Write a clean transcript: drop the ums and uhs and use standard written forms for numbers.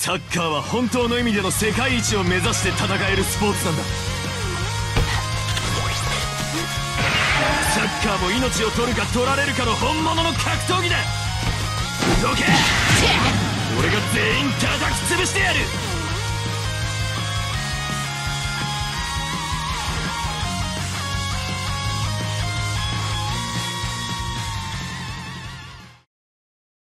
サッカーは本当の意味での世界一を目指して戦えるスポーツなんだ。サッカーも命を取るか取られるかの本物の格闘技だ。動け。俺が全員叩き潰してやる。